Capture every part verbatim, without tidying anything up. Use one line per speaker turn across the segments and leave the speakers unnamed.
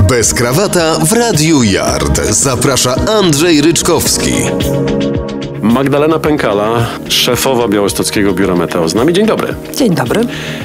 Bez krawata w Radiu Yard. Zaprasza Andrzej Ryczkowski.
Magdalena Pękala, szefowa Białostockiego Biura Meteo z nami. Dzień dobry.
Dzień dobry.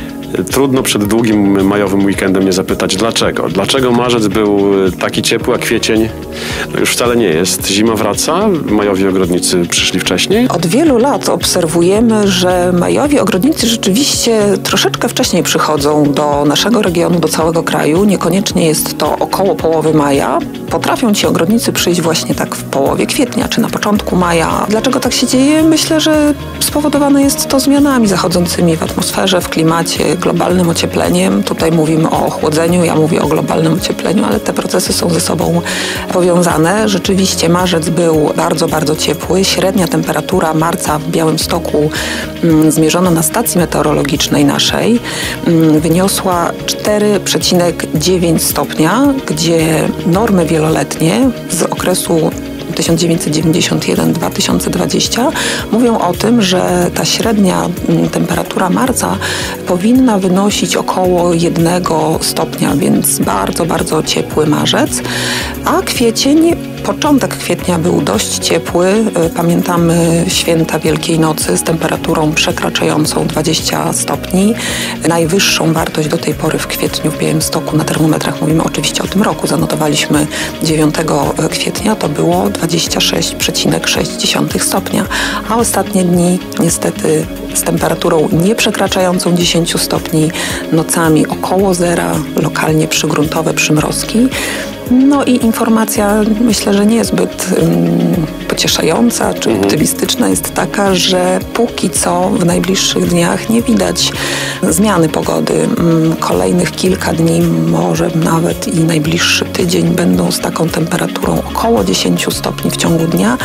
Trudno przed długim majowym weekendem nie zapytać dlaczego. Dlaczego marzec był taki ciepły, a kwiecień no już wcale nie jest. Zima wraca, majowi ogrodnicy przyszli wcześniej.
Od wielu lat obserwujemy, że majowi ogrodnicy rzeczywiście troszeczkę wcześniej przychodzą do naszego regionu, do całego kraju. Niekoniecznie jest to około połowy maja. Potrafią ci ogrodnicy przyjść właśnie tak w połowie kwietnia, czy na początku maja. Dlaczego tak się dzieje? Myślę, że spowodowane jest to zmianami zachodzącymi w atmosferze, w klimacie, globalnym ociepleniem. Tutaj mówimy o ochłodzeniu, ja mówię o globalnym ociepleniu, ale te procesy są ze sobą powiązane. Rzeczywiście marzec był bardzo, bardzo ciepły. Średnia temperatura marca w Białymstoku mm, zmierzona na stacji meteorologicznej naszej mm, wyniosła cztery przecinek dziewięć stopnia, gdzie normy wieloletnie z okresu tysiąc dziewięćset dziewięćdziesiąt jeden do dwa tysiące dwudziestego mówią o tym, że ta średnia temperatura marca powinna wynosić około jednego stopnia, więc bardzo, bardzo ciepły marzec, a kwiecień, początek kwietnia był dość ciepły. Pamiętamy święta Wielkiej Nocy z temperaturą przekraczającą dwadzieścia stopni. Najwyższą wartość do tej pory w kwietniu w Białymstoku na termometrach, mówimy oczywiście o tym roku, zanotowaliśmy dziewiątego kwietnia, to było dwadzieścia sześć przecinek sześć stopnia, a ostatnie dni niestety z temperaturą nie przekraczającą dziesięć stopni, nocami około zera, lokalnie przygruntowe przymrozki. No i informacja, myślę, że nie zbyt um, pocieszająca czy optymistyczna jest taka, że póki co w najbliższych dniach nie widać zmiany pogody. Kolejnych kilka dni, może nawet i najbliższy tydzień będą z taką temperaturą około dziesięć stopni w ciągu dnia.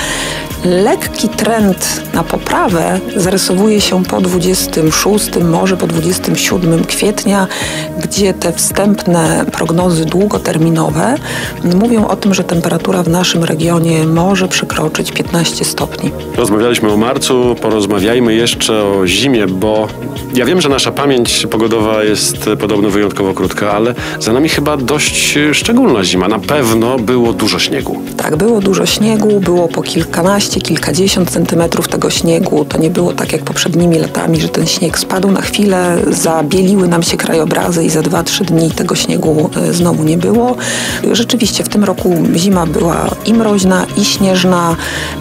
Lekki trend na poprawę zarysowuje się po dwudziestego szóstego, może po dwudziestego siódmego kwietnia, gdzie te wstępne prognozy długoterminowe mówią o tym, że temperatura w naszym regionie może przekroczyć piętnaście stopni.
Rozmawialiśmy o marcu, porozmawiajmy jeszcze o zimie, bo ja wiem, że nasza pamięć pogodowa jest podobno wyjątkowo krótka, ale za nami chyba dość szczególna zima. Na pewno było dużo śniegu.
Tak, było dużo śniegu, było po kilkanaście, kilkadziesiąt centymetrów tego śniegu. To nie było tak jak poprzednimi latami, że ten śnieg spadł na chwilę, zabieliły nam się krajobrazy i za dwa trzy dni tego śniegu znowu nie było. Rzeczywiście w tym roku zima była i mroźna, i śnieżna,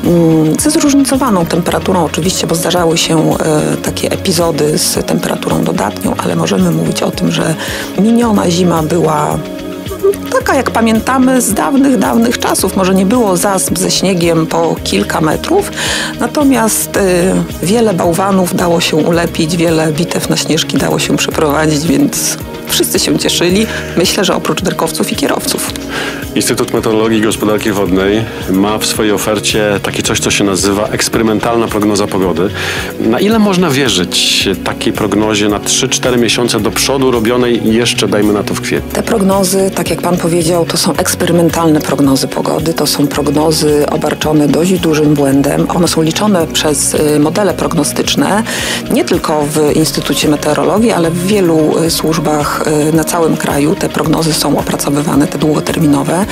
ze zróżnicowaną temperaturą oczywiście, bo zdarzały się takie epizody z temperaturą dodatnią, ale możemy mówić o tym, że miniona zima była taka, jak pamiętamy z dawnych, dawnych czasów. Może nie było zasp ze śniegiem po kilka metrów, natomiast y, wiele bałwanów dało się ulepić, wiele bitew na śnieżki dało się przeprowadzić, więc wszyscy się cieszyli. Myślę, że oprócz derkowców i kierowców.
Instytut Meteorologii i Gospodarki Wodnej ma w swojej ofercie takie coś, co się nazywa eksperymentalna prognoza pogody. Na ile można wierzyć takiej prognozie na trzy cztery miesiące do przodu robionej jeszcze, dajmy na to, w kwietniu?
Te prognozy, tak jak pan powiedział, to są eksperymentalne prognozy pogody. To są prognozy obarczone dość dużym błędem. One są liczone przez modele prognostyczne, nie tylko w Instytucie Meteorologii, ale w wielu służbach na całym kraju. Te prognozy są opracowywane, te długoterminowe.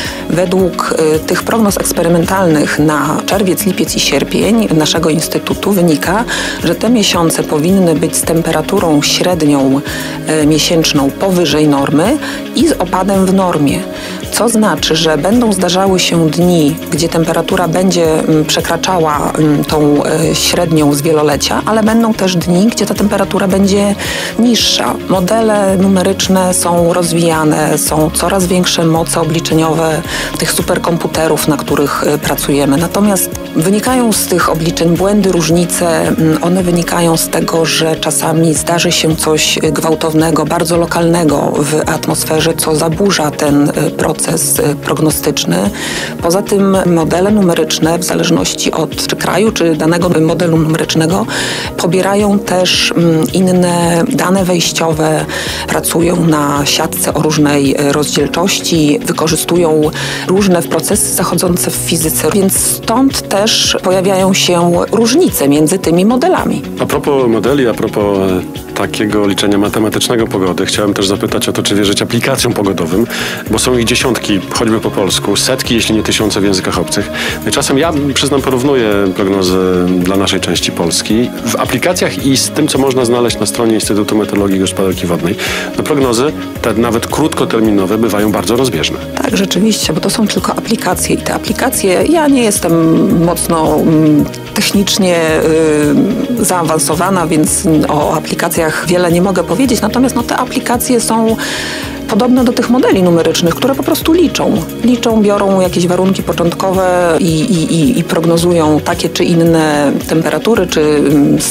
Według y, tych prognoz eksperymentalnych na czerwiec, lipiec i sierpień naszego Instytutu wynika, że te miesiące powinny być z temperaturą średnią y, miesięczną powyżej normy i z opadem w normie. Co znaczy, że będą zdarzały się dni, gdzie temperatura będzie y, przekraczała y, tą y, średnią z wielolecia, ale będą też dni, gdzie ta temperatura będzie niższa. Modele numeryczne są rozwijane, są coraz większe moce obliczeniowe tych superkomputerów, na których pracujemy. Natomiast wynikają z tych obliczeń błędy, różnice. One wynikają z tego, że czasami zdarzy się coś gwałtownego, bardzo lokalnego w atmosferze, co zaburza ten proces proces prognostyczny. Poza tym modele numeryczne, w zależności od czy kraju, czy danego modelu numerycznego, pobierają też inne dane wejściowe, pracują na siatce o różnej rozdzielczości, wykorzystują różne procesy zachodzące w fizyce, więc stąd też pojawiają się różnice między tymi modelami.
A propos modeli, a propos takiego liczenia matematycznego pogody, chciałem też zapytać o to, czy wierzyć aplikacjom pogodowym, bo są ich dziesiątki, choćby po polsku, setki, jeśli nie tysiące w językach obcych. No i czasem ja, przyznam, porównuję prognozy dla naszej części Polski. W aplikacjach i z tym, co można znaleźć na stronie Instytutu Meteorologii i Gospodarki Wodnej, no prognozy, te nawet krótkoterminowe, bywają bardzo rozbieżne.
Tak, rzeczywiście, bo to są tylko aplikacje i te aplikacje, ja nie jestem mocno mm, technicznie y, zaawansowana, więc o aplikacjach wiele nie mogę powiedzieć, natomiast no, te aplikacje są podobne do tych modeli numerycznych, które po prostu liczą. Liczą, biorą jakieś warunki początkowe i, i, i prognozują takie czy inne temperatury, czy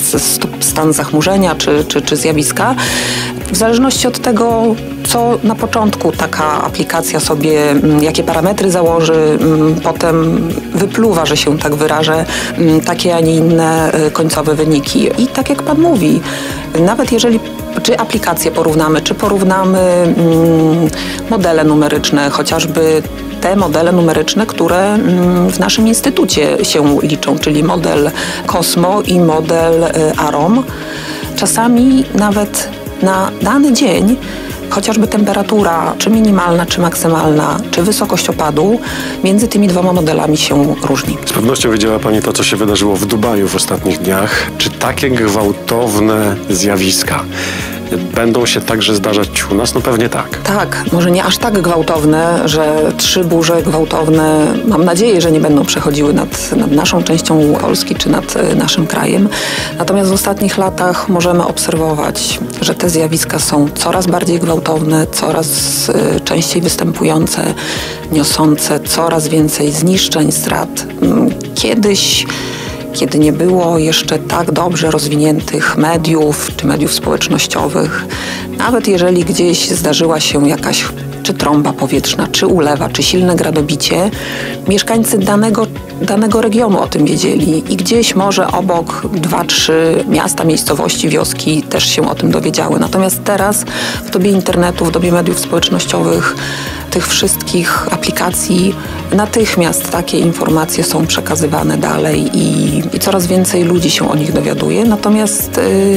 stan zachmurzenia, czy, czy, czy zjawiska. W zależności od tego, co na początku taka aplikacja sobie, jakie parametry założy, potem wypluwa, że się tak wyrażę, takie, a nie inne końcowe wyniki. I tak jak Pan mówi, nawet jeżeli czy aplikacje porównamy, czy porównamy mm, modele numeryczne, chociażby te modele numeryczne, które mm, w naszym instytucie się liczą, czyli model Cosmo i model y, AROM. Czasami nawet na dany dzień chociażby temperatura, czy minimalna, czy maksymalna, czy wysokość opadu między tymi dwoma modelami się różni.
Z pewnością wiedziała Pani to, co się wydarzyło w Dubaju w ostatnich dniach. Czy takie gwałtowne zjawiska będą się także zdarzać u nas? No pewnie tak.
Tak, może nie aż tak gwałtowne, że trzy burze gwałtowne, mam nadzieję, że nie będą przechodziły nad, nad naszą częścią Polski czy nad naszym krajem. Natomiast w ostatnich latach możemy obserwować, że te zjawiska są coraz bardziej gwałtowne, coraz y, częściej występujące, niosące coraz więcej zniszczeń, strat. Kiedyś kiedy nie było jeszcze tak dobrze rozwiniętych mediów czy mediów społecznościowych, nawet jeżeli gdzieś zdarzyła się jakaś czy trąba powietrzna, czy ulewa, czy silne gradobicie, mieszkańcy danego, danego regionu o tym wiedzieli i gdzieś może obok dwa, trzy miasta, miejscowości, wioski też się o tym dowiedziały. Natomiast teraz w dobie internetu, w dobie mediów społecznościowych, tych wszystkich aplikacji, natychmiast takie informacje są przekazywane dalej i, i coraz więcej ludzi się o nich dowiaduje. Natomiast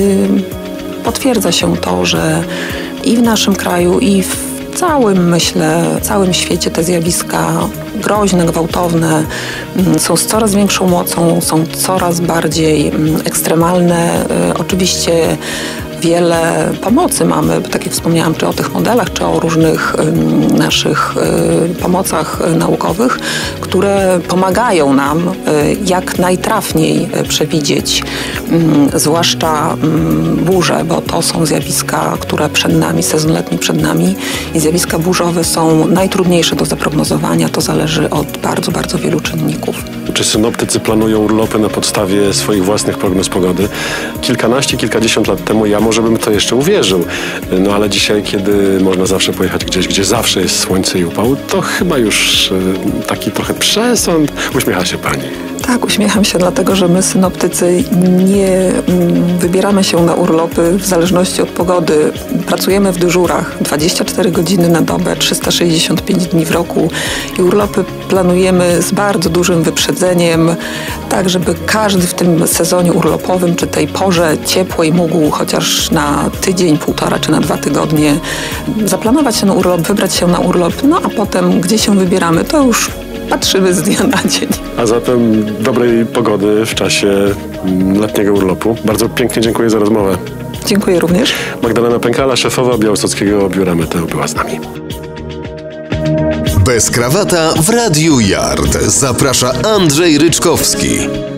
yy, potwierdza się to, że i w naszym kraju, i w całym, myślę, całym świecie te zjawiska groźne, gwałtowne są z coraz większą mocą, są coraz bardziej ekstremalne. Oczywiście wiele pomocy mamy, tak jak wspomniałam, czy o tych modelach, czy o różnych y, naszych y, pomocach y, naukowych, które pomagają nam y, jak najtrafniej y, przewidzieć y, zwłaszcza y, burze, bo to są zjawiska, które przed nami, sezon letni przed nami i zjawiska burzowe są najtrudniejsze do zaprognozowania. To zależy od bardzo, bardzo wielu czynników.
Czy synoptycy planują urlopy na podstawie swoich własnych prognoz pogody? Kilkanaście, kilkadziesiąt lat temu ja może bym to jeszcze uwierzył. No ale dzisiaj, kiedy można zawsze pojechać gdzieś, gdzie zawsze jest słońce i upał, to chyba już taki trochę przesąd. Uśmiecha się Pani.
Tak, uśmiecham się, dlatego że my, synoptycy, nie mm, wybieramy się na urlopy w zależności od pogody. Pracujemy w dyżurach dwadzieścia cztery godziny na dobę, trzysta sześćdziesiąt pięć dni w roku i urlopy planujemy z bardzo dużym wyprzedzeniem, tak żeby każdy w tym sezonie urlopowym, czy tej porze ciepłej mógł chociaż na tydzień, półtora, czy na dwa tygodnie zaplanować się na urlop, wybrać się na urlop, no a potem gdzie się wybieramy, to już patrzymy z dnia na dzień.
A zatem dobrej pogody w czasie letniego urlopu. Bardzo pięknie dziękuję za rozmowę.
Dziękuję również.
Magdalena Pękala, szefowa Białostockiego Biura Meteo, była z nami.
Bez krawata w Radiu Yard. Zaprasza Andrzej Ryczkowski.